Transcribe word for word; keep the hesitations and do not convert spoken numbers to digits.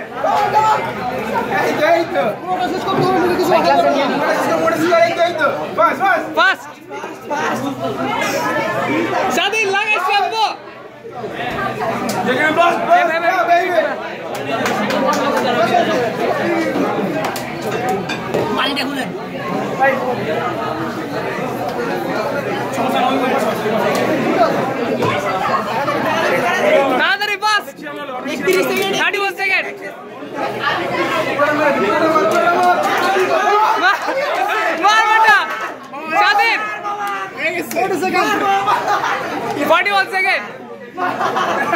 Fast. Shadhin, lagay shampoo. Jangan blast. Paling dah guna. Tadari fast. thirty-one second. Mar beta. Shadhin. forty-one second.